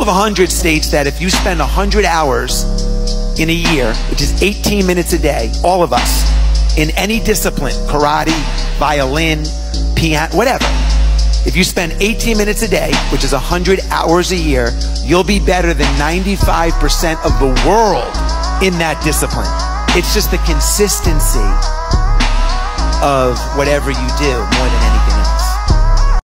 of 100 states that if you spend 100 hours in a year, which is 18 minutes a day, all of us, in any discipline, karate, violin, piano, whatever, if you spend 18 minutes a day, which is 100 hours a year, you'll be better than 95% of the world in that discipline. It's just the consistency of whatever you do more than anything else.